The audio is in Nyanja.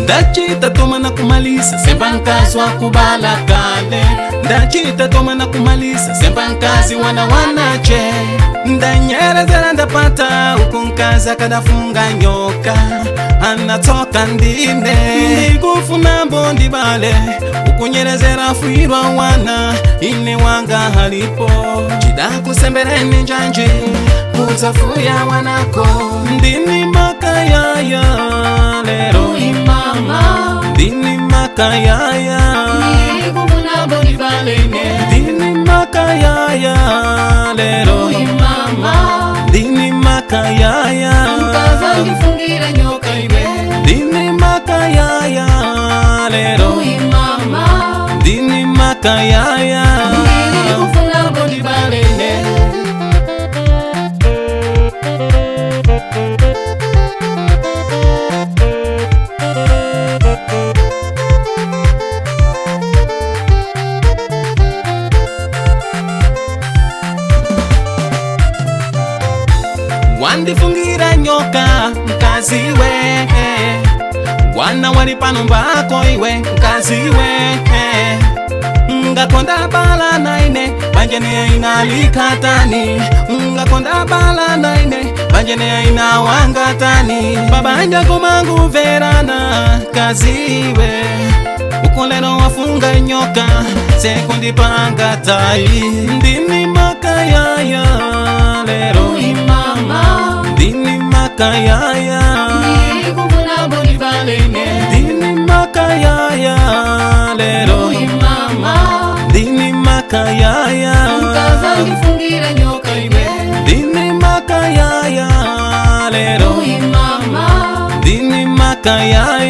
Ndachita toma na kumalisa semba nkazi wa kubala kale. Ndachita toma na kumalisa semba nkazi wana wanache. Ndanyerezera ndapata uku nkazi akadafunga nyoka. Anatoka ndine ndikufuna mbondi bale. Ukunyerezera fuirwa wana ine wanga halipo. Chida kusembereni njanji kutafuya wanako. Ndini makayaya lero mama. Ndini makayaya ndikufuna mbondi bale. Ndini makayaya lero mama. Ndini makayaya nkaza nifungira nyoka iwe. Ndini makayaya lero mama. Ndini makayaya ndikufuna mbondi bale. Wandifungira nyoka mkazi we. Wana walipano mbako iwe mkazi we. Ngakonda bala naine banjene inalikatani. Ngakonda bala naine banjene inawangatani. Babanja kumangu verana kaziwe. Ukolero wafunga nyoka sekundi panga tai. Ndini makayaya lero mama. Ndini makayaya ndikufuna mbondi bale. Ndini makayaya lero mama. Ndini makayaya nkaza nifungira nyoka iwe. Ndini makayaya lero mama. Ndini makayaya